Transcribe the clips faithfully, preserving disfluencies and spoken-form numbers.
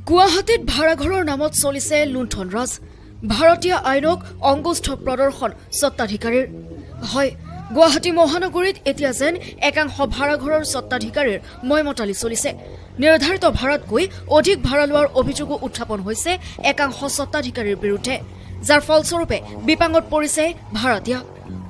গুৱাহাটীত ভাড়াঘৰৰ নামত চলিছে লুণ্ঠন ৰাজ ভাৰতীয় আইনক অংগুষ্ঠ প্ৰদৰ্শন স্বত্বাধিকাৰীৰ হয় গুৱাহাটী মহানগৰীত এতিয়া যেন একাংশ ভাড়াঘৰৰ স্বত্বাধিকাৰীৰ মইমতালি চলিছে নিৰ্ধাৰিত ভাড়াতকৈ অধিক ভাড়া লোৱাৰ অভিযোগো উত্থাপন হৈছে একাংশ স্বত্বাধিকাৰীৰ বিৰুদ্ধে যাৰ ফলস্বৰূপে বিপাঙত পৰিছে ভাড়াতীয়া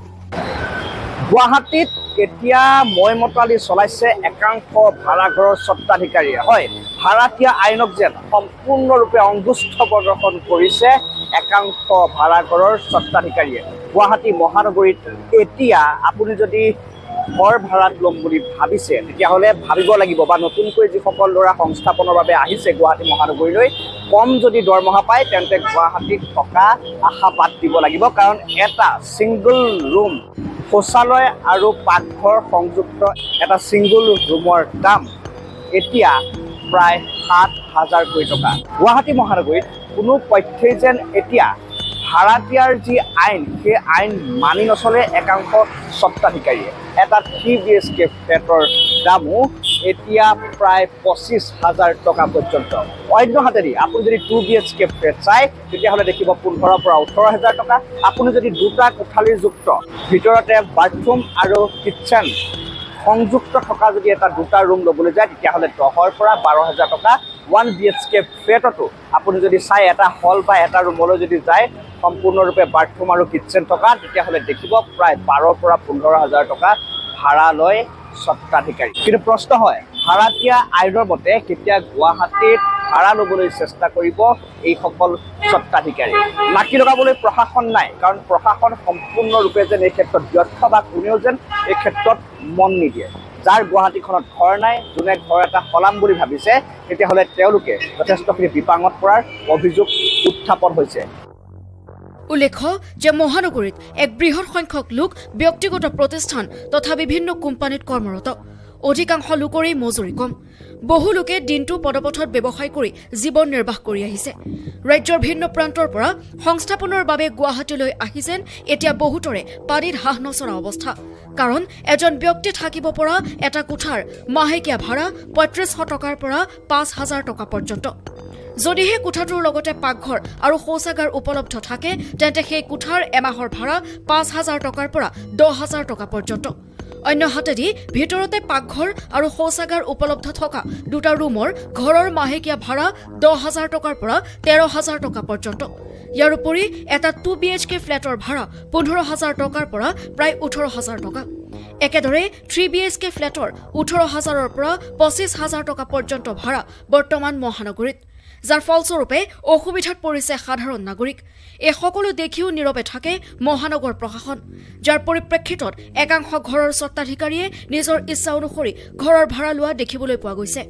গুৱাহাটীত এতিয়া মইমতালি চলাইছে একাংশ ভাড়াঘৰৰ স্বত্বাধিকাৰীয়ে হয় ভাড়াতীয়া আইনক যেন সম্পূৰ্ণৰূপে অংগুষ্ঠ প্ৰদৰ্শন কৰিছে একাংশ ভাড়াঘৰৰ স্বত্বাধিকাৰীয়ে গুৱাহাটী মহানগৰীত এতিয়া আপুনি যদি ঘৰ ভাড়াত ল'ম বুলি ভাবিছে তেতিয়াহ'লে ভাবিব লাগিব বা নতুনকৈ যিসকল ল'ৰা সংস্থাপনৰ বাবে আহিছে গুৱাহাটী মহানগৰীলৈ কম যদি দৰমহা পায় তেন্তে গুৱাহাটীত থকা আশা বাদ দিব লাগিব কাৰণ এটা ছিংগল ৰুম শৌচালয় আৰু পাকঘৰ সংযুক্ত এটা ছিংগল ৰুমৰ দাম এতিয়া প্ৰায় সাত হাজাৰ কোটি টকা গুৱাহাটী মহানগৰীত কোনো পক্ষেই যেন এতিয়া ভাড়াতীয়াৰ যি আইন সেই আইন মানি নচলে একাংশ স্বত্বাধিকাৰীয়ে এটা থ্ৰী বি এইচ কে ফ্লেটৰ দামো এতিয়া প্ৰায় পঁচিছ হাজাৰ টকা পৰ্যন্ত অন্য হাতেদি আপুনি যদি two B H K flat চাই তেতিয়াহ'লে দেখিব পোন্ধৰৰ পৰা ওঠৰ হাজাৰ টকা আপুনি যদি দুটা কোঠালীযুক্ত ভিতৰতে বাথৰুম আৰু কিটচেন সংযুক্ত থকা যদি এটা দুটা ৰুম ল'বলৈ যায় তেতিয়াহ'লে দহৰ পৰা বাৰ হাজাৰ টকা ওৱান বি এইচ কে ফ্লেটতো আপুনি যদি চাই এটা হল বা এটা ৰুমলৈ যদি যায় সম্পূৰ্ণৰূপে বাথৰুম আৰু কিটচেন থকা তেতিয়াহ'লে দেখিব প্ৰায় বাৰৰ পৰা পোন্ধৰ হাজাৰ টকা ভাড়া লয় স্বত্বাধিকাৰী কিন্তু প্ৰশ্ন হয় ভাড়াতীয়া আইনৰ মতে কেতিয়া গুৱাহাটীত ভাড়া ল'বলৈ চেষ্টা কৰিব এইসকল স্বত্বাধিকাৰী নাকি লগাবলৈ প্ৰশাসন নাই কাৰণ প্ৰশাসন সম্পূৰ্ণৰূপে যেন এই ক্ষেত্ৰত ব্যৰ্থ বা কোনেও যেন এই ক্ষেত্ৰত মন নিদিয়ে যাৰ গুৱাহাটীখনত ঘৰ নাই যোনে ঘৰ এটা সলাম বুলি ভাবিছে তেতিয়াহ'লে তেওঁলোকে যথেষ্টখিনি বিপাঙত পৰাৰ অভিযোগ উত্থাপন হৈছে উল্লেখ্য যে মহানগৰীত এক বৃহৎ সংখ্যক লোক ব্যক্তিগত প্ৰতিষ্ঠান তথা বিভিন্ন কোম্পানীত কৰ্মৰত অধিকাংশ লোকৰেই মজুৰি কম বহু লোকে দিনটো পদপথত ব্যৱসায় কৰি জীৱন নিৰ্বাহ কৰি আহিছে ৰাজ্যৰ ভিন্ন প্ৰান্তৰ পৰা সংস্থাপনৰ বাবে গুৱাহাটীলৈ আহি যেন এতিয়া বহুতৰে পানীত হাঁহ নচৰা অৱস্থা কাৰণ এজন ব্যক্তি থাকিব পৰা এটা কোঠাৰ মাহেকীয়া ভাড়া পঁয়ত্ৰিছশ টকাৰ পৰা পাঁচ হাজাৰ টকা পৰ্যন্ত যদিহে কোঠাটোৰ লগতে পাকঘৰ আৰু শৌচাগাৰ উপলব্ধ থাকে তেন্তে সেই কোঠাৰ এমাহৰ ভাড়া পাঁচ হাজাৰ টকাৰ পৰা দহ হাজাৰ টকা পৰ্যন্ত অন্য হাতেদি ভিতৰতে পাকঘৰ আৰু শৌচাগাৰ উপলব্ধ থকা দুটা ৰুমৰ ঘৰৰ মাহেকীয়া ভাড়া দহ হাজাৰ টকাৰ পৰা তেৰ হাজাৰ টকা পৰ্যন্ত ইয়াৰ উপৰি এটা টু বি এইচ কে ফ্লেটৰ ভাড়া পোন্ধৰ হাজাৰ টকাৰ পৰা প্ৰায় ওঠৰ হাজাৰ টকা একেদৰে থ্ৰী বি এইচ কে ফ্লেটৰ ওঠৰ হাজাৰৰ পৰা পঁচিছ হাজাৰ টকা পৰ্যন্ত ভাড়া বৰ্তমান মহানগৰীত যাৰ ফলস্বৰূপে অসুবিধাত পৰিছে সাধাৰণ নাগৰিক এই সকলো দেখিও নীৰৱে থাকে মহানগৰ প্ৰশাসন যাৰ পৰিপ্ৰেক্ষিতত একাংশ ঘৰৰ স্বত্বাধিকাৰীয়ে নিজৰ ইচ্ছা অনুসৰি ঘৰৰ ভাড়া লোৱা দেখিবলৈ পোৱা গৈছে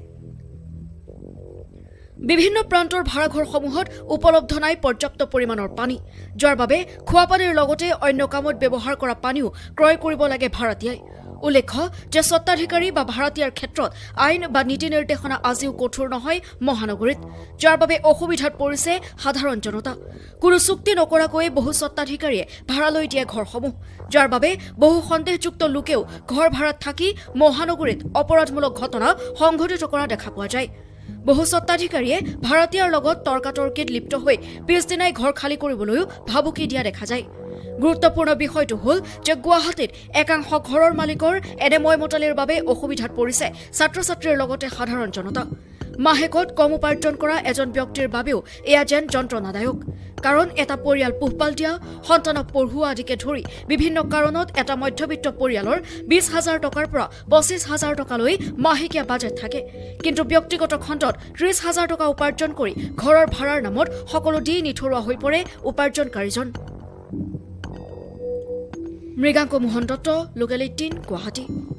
বিভিন্ন প্ৰান্তৰ ভাড়াঘৰসমূহত উপলব্ধ নাই পৰ্যাপ্ত পৰিমাণৰ পানী যাৰ বাবে খোৱা পানীৰ লগতে অন্য কামত ব্যৱহাৰ কৰা পানীও ক্ৰয় কৰিব লাগে ভাড়াতীয়াই উল্লেখ্য যে স্বত্বাধিকাৰী বা ভাড়াতীয়াৰ ক্ষেত্ৰত আইন বা নীতি নিৰ্দেশনা আজিও কঠোৰ নহয় মহানগৰীত যাৰ বাবে অসুবিধাত পৰিছে সাধাৰণ জনতা কোনো চুক্তি নকৰাকৈ বহু স্বত্বাধিকাৰীয়ে ভাড়া লৈ দিয়ে ঘৰসমূহ যাৰ বাবে বহু সন্দেহযুক্ত লোকেও ঘৰ ভাড়াত থাকি মহানগৰীত অপৰাধমূলক ঘটনা সংঘটিত কৰা দেখা পোৱা যায় বহু স্বত্বাধিকাৰীয়ে ভাড়াতীয়াৰ লগত তৰ্কাতৰ্কিত লিপ্ত হৈ পিছদিনাই ঘৰ খালী কৰিবলৈও ভাবুকি দিয়া দেখা যায় গুৰুত্বপূৰ্ণ বিষয়টো হ'ল যে গুৱাহাটীত একাংশ ঘৰৰ মালিকৰ এনে মইমতালিৰ বাবে অসুবিধাত পৰিছে ছাত্ৰ ছাত্ৰীৰ লগতে সাধাৰণ জনতা মাহেকত কম উপাৰ্জন কৰা এজন ব্যক্তিৰ বাবেও এয়া যেন যন্ত্ৰণাদায়ক কাৰণ এটা পৰিয়াল পোহপাল দিয়া সন্তানক পঢ়ুৱা আদিকে ধৰি বিভিন্ন কাৰণত এটা মধ্যবিত্ত পৰিয়ালৰ বিশ হাজাৰ টকাৰ পৰা পঁচিছ হাজাৰ টকালৈ মাহেকীয়া বাজেট থাকে কিন্তু ব্যক্তিগত খণ্ডত ত্ৰিছ হাজাৰ টকা উপাৰ্জন কৰি ঘৰৰ ভাড়াৰ নামত সকলো দি নিথৰুৱা হৈ পৰে উপাৰ্জনকাৰীজন মৃগাংক মোহন দত্ত লোকেল এইটিন গুৱাহাটী।